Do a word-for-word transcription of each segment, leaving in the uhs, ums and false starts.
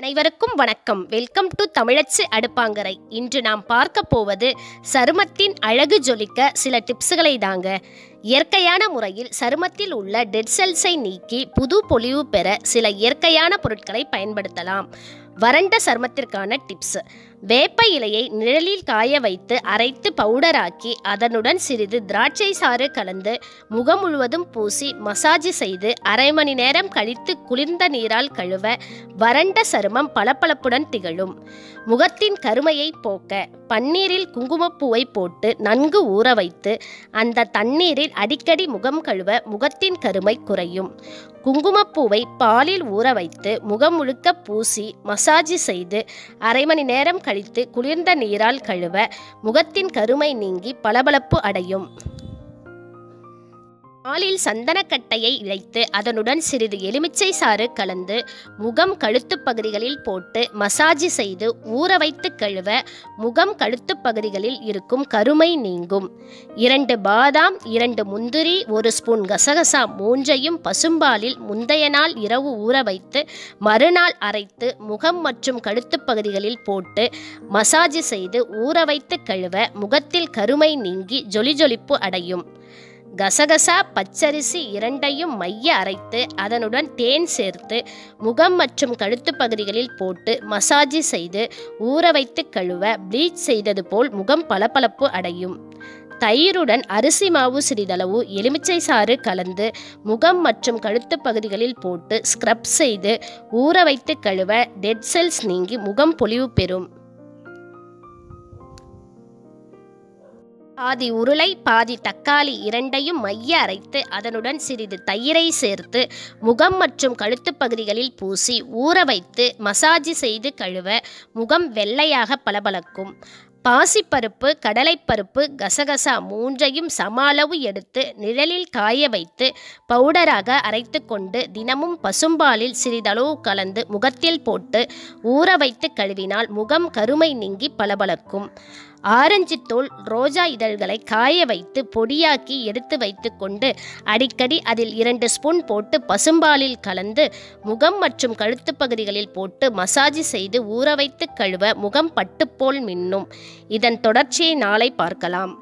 அனைவருக்கும் வணக்கம். Welcome to தமிழச்சு அடுப்பாங்கரை. இன்று நாம் பார்க்க போவது சருமத்தின் அழகு ஜொலிக்க சில டிப்ஸுகளை தாங்க. இயற்கையான முறையில் சருமத்தில் உள்ள டெட் செல்ஸை நீக்கி புது பொலிவு பெற சில இயற்கையான பொருட்களை பயன்படுத்தலாம். வறண்ட சருமத்திற்கான டிப்ஸ்: வேப்ப இலையை நிழலில் காய வைத்து அரைத்து பவுடராக்கி அதனுடன் சிறிது திராட்சை சாறு கலந்து முகம் முழுவதும் பூசி மசாஜ் செய்து அரை மணி நேரம் கழித்து குளிர்ந்த நீரால் கழுவ வறண்ட சருமம் பளபளப்புடன் திகழும். முகத்தின் கருமையை போக்க பன்னீரில் குங்குமப்பூவை போட்டு நன்கு ஊற வைத்து அந்த தண்ணீரில் அடிக்கடி முகம் கழுவ முகத்தின் கருமை குறையும். குங்குமப்பூவை பாலில் ஊற வைத்து முகம் முழுக்க பூசி மசாஜ் செய்து அரை மணி நேரம் கழித்து குளிர்ந்த நீரால் கழுவ முகத்தின் கருமை நீங்கி பளபளப்பு அடையும். பாலில் சந்தனக்கட்டையை இழைத்து அதனுடன் சிறிது எலுமிச்சை சாறு கலந்து முகம் கழுத்து பகுதிகளில் போட்டு மசாஜ் செய்து ஊற வைத்து கழுவ முகம் கழுத்து பகுதிகளில் இருக்கும் கருமை நீங்கும். இரண்டு பாதாம், இரண்டு முந்திரி, ஒரு ஸ்பூன் கசகசா மூன்றையும் பசும்பாலில் முந்தைய நாள் இரவு ஊற வைத்து மறுநாள் அரைத்து முகம் மற்றும் கழுத்து பகுதிகளில் போட்டு மசாஜ் செய்து ஊற வைத்து கழுவ முகத்தில் கருமை நீங்கி ஜொலி ஜொலிப்பு அடையும். கசகசா, பச்சரிசி இரண்டையும் மைய அரைத்து அதனுடன் தேன் சேர்த்து முகம் மற்றும் கழுத்து பகுதிகளில் போட்டு மசாஜ் செய்து ஊற வைத்து கழுவ ப்ளீச் செய்தது போல் முகம் பளபளப்பு அடையும். தயிருடன் அரிசி மாவு சிறிதளவு எலுமிச்சை சாறு கலந்து முகம் மற்றும் கழுத்து பகுதிகளில் போட்டு ஸ்க்ரப் செய்து ஊற வைத்து கழுவ டெட் செல்ஸ் நீங்கி முகம் பொலிவு பெறும். பாதி உருளை பாதி தக்காளி இரண்டையும் மைய அரைத்து அதனுடன் சிறிது தயிரை சேர்த்து முகம் மற்றும் கழுத்து பகுதிகளில் பூசி ஊற வைத்து மசாஜ் செய்து கழுவ முகம் வெள்ளையாக பளபளக்கும். பாசிப்பருப்பு, கடலைப்பருப்பு, கசகசா மூன்றையும் சம அளவு எடுத்து நிழலில் காய வைத்து பவுடராக அரைத்து கொண்டு தினமும் பசும்பாலில் சிறிதளவு கலந்து முகத்தில் போட்டு ஊற வைத்து கழுவினால் முகம் கருமை நீங்கி பளபளக்கும். ஆரஞ்சு தோல், ரோஜா இதழ்களை காய வைத்து பொடியாக்கி எடுத்து வைத்து கொண்டு அடிக்கடி அதில் இரண்டு ஸ்பூன் போட்டு பசும்பாலில் கலந்து முகம் மற்றும் கழுத்து பகுதிகளில் போட்டு மசாஜ் செய்து ஊற வைத்து கழுவ முகம் பட்டுப்போல் மின்னும். இதன் தொடர்ச்சியை நாளை பார்க்கலாம்.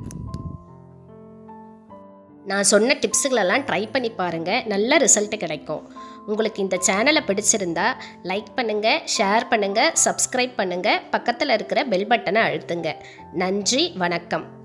நான் சொன்ன டிப்ஸுகளெல்லாம் ட்ரை பண்ணி பாருங்கள், நல்ல ரிசல்ட் கிடைக்கும். உங்களுக்கு இந்த சேனலை பிடிச்சிருந்தா லைக் பண்ணுங்கள், ஷேர் பண்ணுங்கள், சப்ஸ்கிரைப் பண்ணுங்கள், பக்கத்தில் இருக்கிற பெல் பட்டனை அழுத்துங்க. நன்றி, வணக்கம்.